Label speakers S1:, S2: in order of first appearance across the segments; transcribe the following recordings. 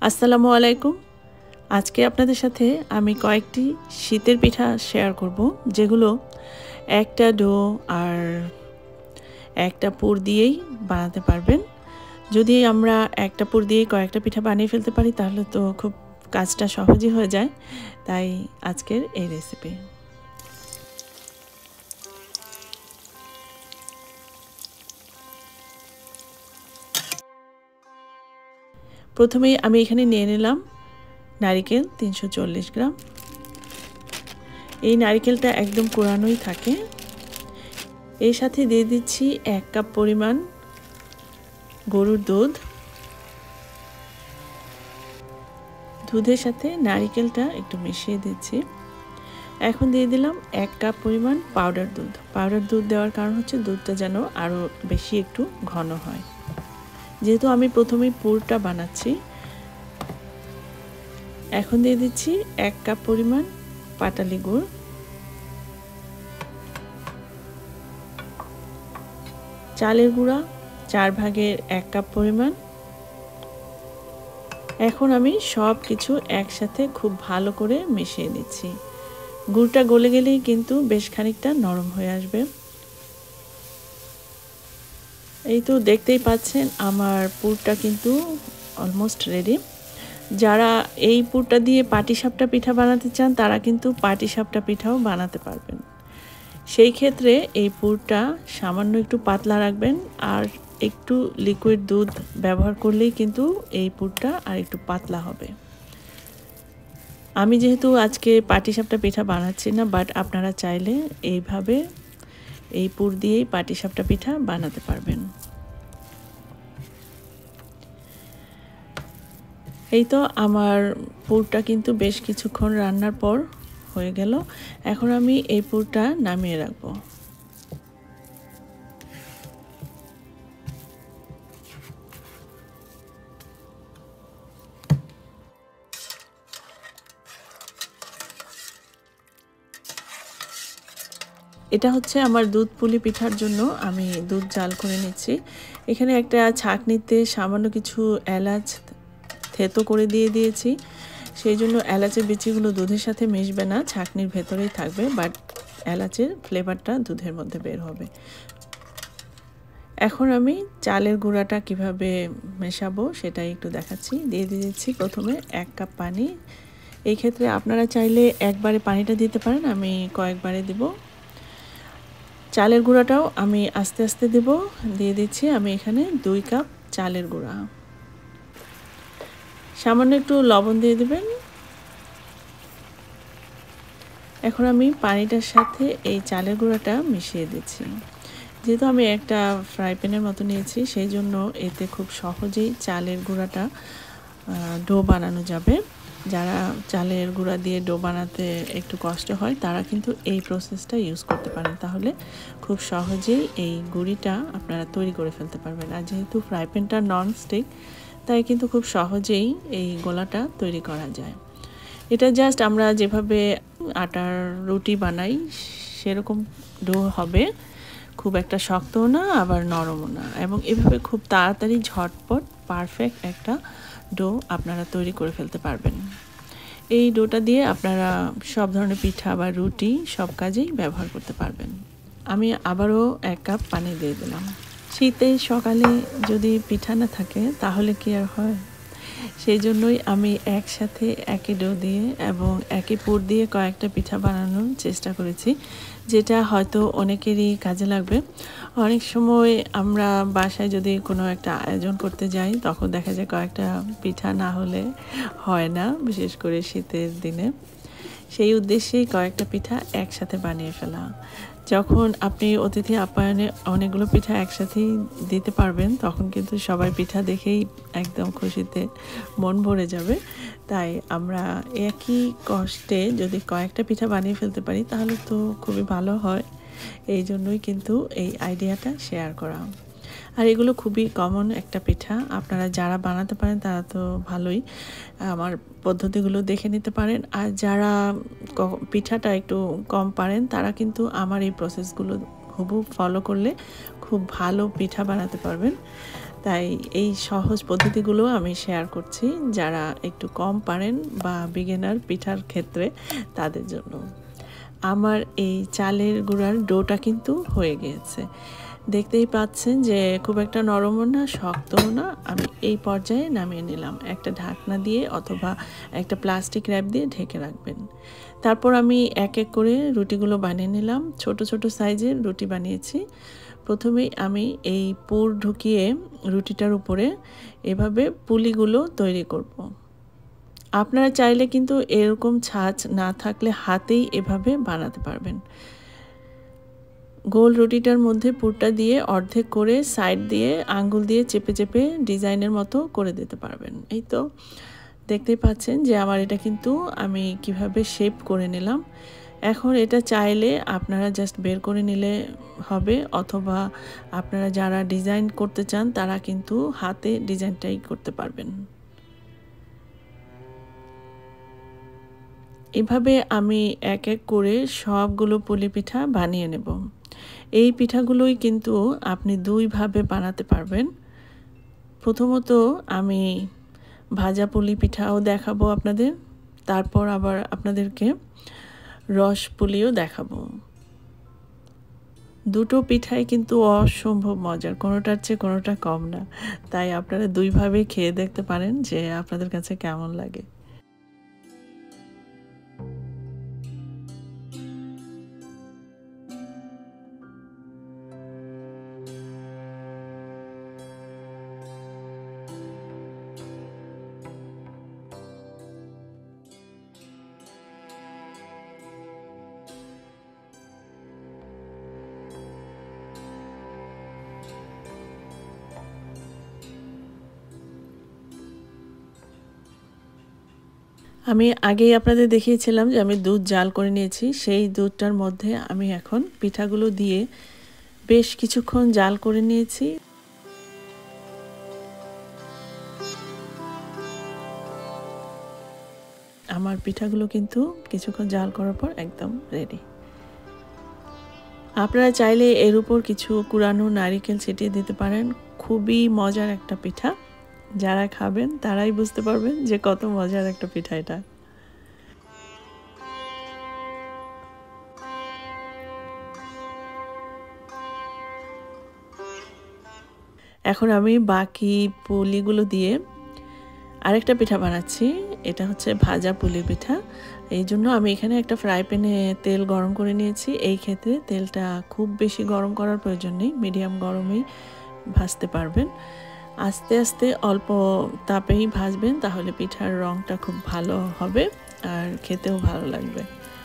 S1: আসসালামু আলাইকুম। আজকে আপনাদের সাথে আমি কয়েকটি শীতের পিঠা শেয়ার করব, যেগুলো একটা ডো আর একটা পুর দিয়েই বানাতে পারবেন। যদি আমরা একটা পুর দিয়ে কয়েকটা পিঠা বানিয়ে ফেলতে পারি তাহলে তো খুব কাজটা সহজই হয়ে যায়। তাই আজকের এই রেসিপি। প্রথমেই আমি এখানে নিয়ে নিলাম নারিকেল 340 গ্রাম। এই নারিকেলটা একদম কোরানোই থাকে। এর সাথে দিয়ে দিচ্ছি 1 কাপ পরিমাণ গরুর দুধ। দুধের সাথে নারিকেলটা একটু মিশিয়ে দিচ্ছি। এখন দিয়ে দিলাম 1 কাপ পরিমাণ পাউডার দুধ। পাউডার দুধ দেওয়ার কারণ হচ্ছে দুধটা যেন আরও বেশি একটু ঘন হয়। যেহেতু আমি প্রথমেই পুরটা বানাচ্ছি, এখন দিয়ে দিচ্ছি 1 কাপ পরিমাণ পাটালি গুড়। চালের গুঁড়া 4 ভাগের 1 কাপ পরিমাণ। এখন আমি সব কিছু একসাথে খুব ভালো করে মিশিয়ে দিচ্ছি। গুড়টা গলে গেলেই কিন্তু বেশ খানিকটা নরম হয়ে আসবে। এই তো দেখতেই পাচ্ছেন আমার পুরটা কিন্তু অলমোস্ট রেডি। যারা এই পুরটা দিয়ে পাটিসাপটা পিঠা বানাতে চান তারা কিন্তু পাটিসাপটা পিঠাও বানাতে পারবেন। সেই ক্ষেত্রে এই পুরটা সামান্য একটু পাতলা রাখবেন, আর একটু লিকুইড দুধ ব্যবহার করলেই কিন্তু এই পুরটা আর একটু পাতলা হবে। আমি যেহেতু আজকে পাটিসাপটা পিঠা বানাচ্ছি না, বাট আপনারা চাইলে এইভাবে এই পুর দিয়েই পাটিসাপটা পিঠা বানাতে পারবেন। এই তো আমার পুরটা কিন্তু বেশ কিছুক্ষণ রান্নার পর হয়ে গেল। এখন আমি এই পুরটা নামিয়ে রাখবো। এটা হচ্ছে আমার দুধ পুলি পিঠার জন্য আমি দুধ জাল করে নিচ্ছি। এখানে একটা ছাঁকনিতে সামান্য কিছু এলাচ থেতো করে দিয়ে দিয়েছি। সেই জন্য এলাচের বিচিগুলো দুধের সাথে মিশবে না, ছাঁকনির ভেতরেই থাকবে, বাট এলাচের ফ্লেভারটা দুধের মধ্যে বের হবে। এখন আমি চালের গুঁড়াটা কিভাবে মেশাবো সেটাই একটু দেখাচ্ছি। দিয়ে দিয়েছি প্রথমে 1 কাপ পানি। এই ক্ষেত্রে আপনারা চাইলে একবারে পানিটা দিতে পারেন, আমি কয়েকবারে দিব। চালের গুঁড়াটাও আমি আস্তে আস্তে দেব। দিয়ে দিচ্ছি আমি এখানে 2 কাপ চালের গুঁড়া। সামান্য একটু লবণ দিয়ে দেবেন। এখন আমি পানিটার সাথে এই চালের গুঁড়াটা মিশিয়ে দিচ্ছি। যেহেতু আমি একটা ফ্রাই প্যানের মতো নিয়েছি, সেই জন্য এতে খুব সহজেই চালের গুঁড়াটা ডো বানানো যাবে। যারা চালের গুঁড়া দিয়ে ডো বানাতে একটু কষ্ট হয় তারা কিন্তু এই প্রসেসটা ইউজ করতে পারেন, তাহলে খুব সহজেই এই গুঁড়িটা আপনারা তৈরি করে ফেলতে পারবেন। আর যেহেতু ফ্রাই প্যানটা নন স্টিক, তাই কিন্তু খুব সহজেই এই গোলাটা তৈরি করা যায়। এটা জাস্ট আমরা যেভাবে আটার রুটি বানাই সেরকম ডো হবে, খুব একটা শক্তও না আবার নরমও না, এবং এভাবে খুব তাড়াতাড়ি ঝটপট পারফেক্ট একটা ডো আপনারা তৈরি করে ফেলতে পারবেন। এই ডোটা দিয়ে আপনারা সব ধরনের পিঠা বা রুটি সব কাজেই ব্যবহার করতে পারবেন। আমি আবারও 1 কাপ পানি দিয়ে দিলাম। শীতের সকালে যদি পিঠা না থাকে তাহলে কি আর হয়? সেই জন্যই আমি একসাথে একই ডো দিয়ে এবং একই পুর দিয়ে কয়েকটা পিঠা বানানোর চেষ্টা করেছি, যেটা হয়তো অনেকেরই কাজে লাগবে। অনেক সময় আমরা বাসায় যদি কোনো একটা আয়োজন করতে যাই তখন দেখা যায় কয়েকটা পিঠা না হলে হয় না, বিশেষ করে শীতের দিনে। সেই উদ্দেশ্যেই কয়েকটা পিঠা একসাথে বানিয়ে ফেলা। যখন আপনি অতিথি আপ্যায়নে অনেকগুলো পিঠা একসাথেই দিতে পারবেন তখন কিন্তু সবাই পিঠা দেখেই একদম খুশিতে মন ভরে যাবে। তাই আমরা একই কষ্টে যদি কয়েকটা পিঠা বানিয়ে ফেলতে পারি তাহলে তো খুবই ভালো হয়। এই জন্যই কিন্তু এই আইডিয়াটা শেয়ার করা। আর এগুলো খুবই কমন একটা পিঠা, আপনারা যারা বানাতে পারেন তারা তো ভালোই আমার পদ্ধতিগুলো দেখে নিতে পারেন। আর যারা পিঠাটা একটু কম পারেন তারা কিন্তু আমার এই প্রসেসগুলো হুবহু ফলো করলে খুব ভালো পিঠা বানাতে পারবেন। তাই এই সহজ পদ্ধতিগুলো আমি শেয়ার করছি যারা একটু কম পারেন বা বিগিনার পিঠার ক্ষেত্রে তাদের জন্য। আমার এই চালের গুঁড়ার ডোটা কিন্তু হয়ে গিয়েছে, দেখতেই পাচ্ছেন যে খুব একটা নরমও না শক্তও না। আমি এই পর্যায়ে নামিয়ে নিলাম। একটা ঢাকনা দিয়ে অথবা একটা প্লাস্টিক র্যাপ দিয়ে ঢেকে রাখবেন। তারপর আমি এক এক করে রুটিগুলো বানিয়ে নিলাম। ছোট ছোট সাইজের রুটি বানিয়েছি। প্রথমেই আমি এই পুর ঢুকিয়ে রুটিটার উপরে এভাবে পুলিগুলো তৈরি করব। আপনারা চাইলে কিন্তু এরকম ছাঁচ না থাকলে হাতেই এভাবে বানাতে পারবেন। গোল রুটিটার মধ্যে পুরটা দিয়ে অর্ধেক করে সাইড দিয়ে আঙ্গুল দিয়ে চেপে চেপে ডিজাইনের মতো করে দিতে পারবেন। এই তো দেখতেই পাচ্ছেন যে আমার এটা কিন্তু আমি কিভাবে শেপ করে নিলাম। এখন এটা চাইলে আপনারা জাস্ট বের করে নিলে হবে, অথবা আপনারা যারা ডিজাইন করতে চান তারা কিন্তু হাতে ডিজাইনটাই করতে পারবেন। এভাবে আমি এক এক করে সবগুলো পুলি পিঠা বানিয়ে নেব। এই পিঠাগুলোই কিন্তু আপনি দুইভাবে বানাতে পারবেন। প্রথমত আমি ভাজা পুলি পিঠাও দেখাবো আপনাদের, তারপর আবার আপনাদেরকে রস পুলিও দেখাবো। দুটো পিঠাই কিন্তু অসম্ভব মজার, কোনোটার চেয়ে কোনোটা কম না। তাই আপনারা দুইভাবে খেয়ে দেখতে পারেন যে আপনাদের কাছে কেমন লাগে। আমি আগেই আপনাদের দেখিয়েছিলাম যে আমি দুধ জাল করে নিয়েছি। সেই দুধটার মধ্যে আমি এখন পিঠাগুলো দিয়ে বেশ কিছুক্ষণ জাল করে নিয়েছি। আমার পিঠাগুলো কিন্তু কিছুক্ষণ জাল করার পর একদম রেডি। আপনারা চাইলে এর উপর কিছু কুড়ানো নারিকেল ছিটিয়ে দিতে পারেন। খুবই মজার একটা পিঠা, যারা খাবেন তারাই বুঝতে পারবেন যে কত মজার একটা পিঠা এটা। এখন আমি বাকি পুলিগুলো দিয়ে আরেকটা পিঠা বানাচ্ছি। এটা হচ্ছে ভাজা পুলি পিঠা। এই জন্য আমি এখানে একটা ফ্রাই প্যানে তেল গরম করে নিয়েছি। এই ক্ষেত্রে তেলটা খুব বেশি গরম করার প্রয়োজন নেই, মিডিয়াম গরমেই ভাজতে পারবেন। আস্তে আস্তে অল্প তাপেই ভাজবেন, তাহলে পিঠার রঙটা খুব ভালো হবে আর খেতেও ভালো লাগবে।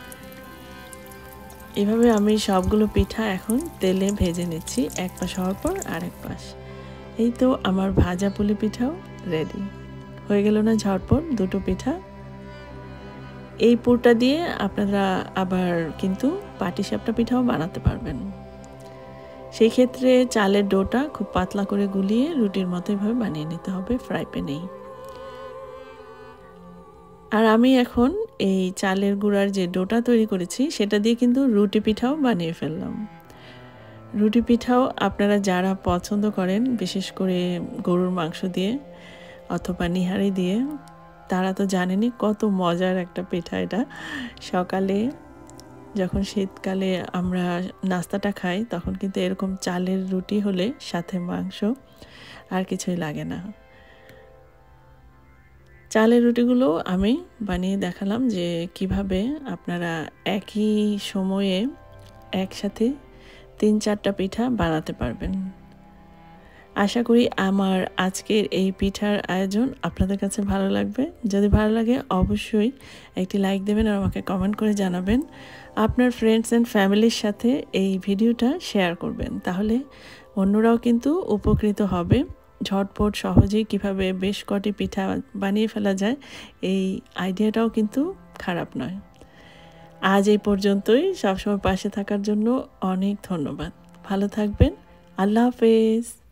S1: এভাবে আমি সবগুলো পিঠা এখন তেলে ভেজে নিচ্ছি, এক পাশ হওয়ার পর আরেক পাশ। এই তো আমার ভাজা পুলি পিঠাও রেডি হয়ে গেল না ঝটপট দুটো পিঠা। এই পুরটা দিয়ে আপনারা আবার কিন্তু পাটিসাপটা পিঠাও বানাতে পারবেন। সেই ক্ষেত্রে চালের ডোটা খুব পাতলা করে গুলিয়ে রুটির মতো এভাবে বানিয়ে নিতে হবে ফ্রাই প্যানেই। আর আমি এখন এই চালের গুঁড়ার যে ডোটা তৈরি করেছি সেটা দিয়ে কিন্তু রুটি পিঠাও বানিয়ে ফেললাম। রুটি পিঠাও আপনারা যারা পছন্দ করেন, বিশেষ করে গরুর মাংস দিয়ে অথবা নিহারি দিয়ে, তারা তো জানেনই কত মজার একটা পিঠা এটা। সকালে যখন শীতকালে আমরা নাস্তাটা খাই তখন কিন্তু এরকম চালের রুটি হলে সাথে মাংস আর কিছুই লাগে না। চালের রুটিগুলো আমি বানিয়ে দেখালাম যে কিভাবে আপনারা একই সময়ে একসাথে 3-4টা পিঠা বানাতে পারবেন। আশা করি আমার আজকের এই পিঠার আয়োজন আপনাদের কাছে ভালো লাগবে। যদি ভালো লাগে অবশ্যই একটি লাইক দেবেন আর আমাকে কমেন্ট করে জানাবেন। আপনার ফ্রেন্ডস অ্যান্ড ফ্যামিলির সাথে এই ভিডিওটা শেয়ার করবেন, তাহলে অন্যরাও কিন্তু উপকৃত হবে। ঝটপট সহজেই কিভাবে বেশ কটি পিঠা বানিয়ে ফেলা যায়, এই আইডিয়াটাও কিন্তু খারাপ নয়। আজ এই পর্যন্তই। সবসময় পাশে থাকার জন্য অনেক ধন্যবাদ। ভালো থাকবেন। আল্লাহ হাফেজ।